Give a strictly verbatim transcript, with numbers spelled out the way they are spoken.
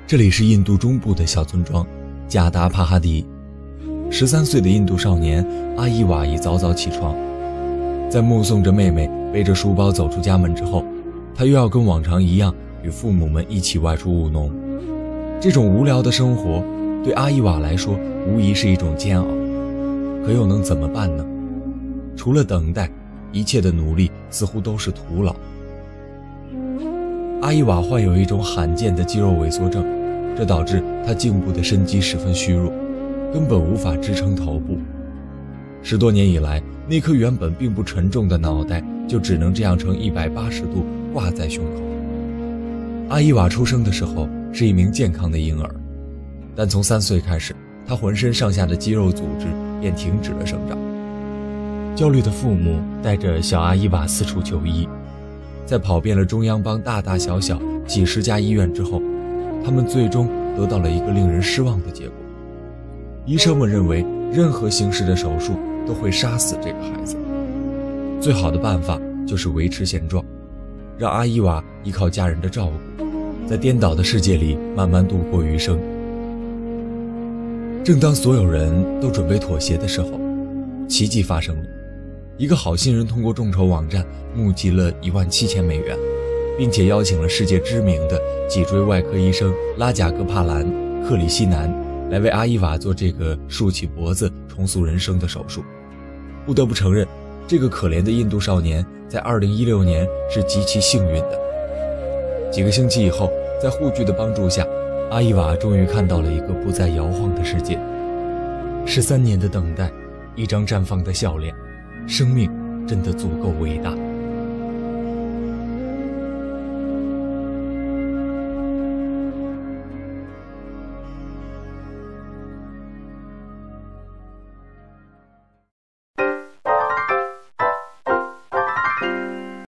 这里是印度中部的小村庄贾达帕哈迪。十三岁的印度少年阿伊瓦已早早起床，在目送着妹妹背着书包走出家门之后，他又要跟往常一样与父母们一起外出务农。这种无聊的生活对阿伊瓦来说无疑是一种煎熬，可又能怎么办呢？除了等待，一切的努力似乎都是徒劳。阿伊瓦患有一种罕见的肌肉萎缩症，这导致他颈部的身肌十分虚弱，根本无法支撑头部。十多年以来，那颗原本并不沉重的脑袋就只能这样呈一百八十度挂在胸口。阿伊瓦出生的时候是一名健康的婴儿，但从三岁开始，他浑身上下的肌肉组织便停止了生长。焦虑的父母带着小阿伊瓦四处求医，在跑遍了中央邦大大小小几十家医院之后，他们最终得到了一个令人失望的结果。医生们认为任何形式的手术都会杀死这个孩子，最好的办法就是维持现状，让阿伊瓦依靠家人的照顾，在颠倒的世界里慢慢度过余生。正当所有人都准备妥协的时候，奇迹发生了。一个好心人通过众筹网站募集了一万七千美元，并且邀请了世界知名的脊椎外科医生拉贾戈帕兰·克里希南来为阿伊瓦做这个竖起脖子重塑人生的手术。不得不承认，这个可怜的印度少年在二零一六年是极其幸运的。几个星期以后，在护具的帮助下，阿伊瓦终于看到了一个不再摇晃的世界。十三年的等待，一张绽放的笑脸，生命真的足够伟大。